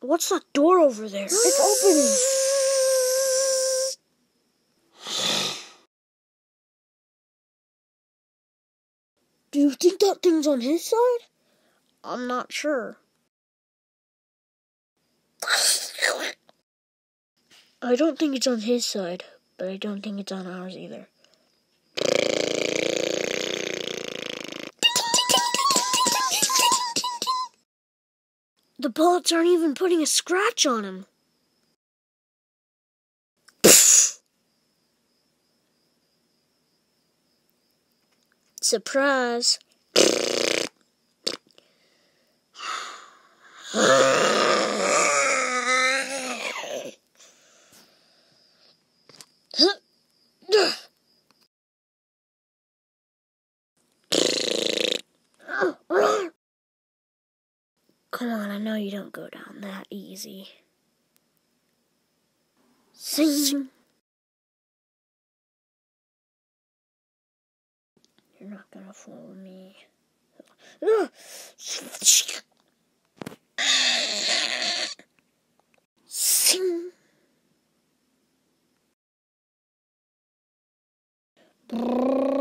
What's that door over there? It's opening. Do you think that thing's on his side? I'm not sure. I don't think it's on his side, but I don't think it's on ours either. The bullets aren't even putting a scratch on him. Surprise. Come on, I know you don't go down that easy. Sing. You're not gonna fool me. Sing.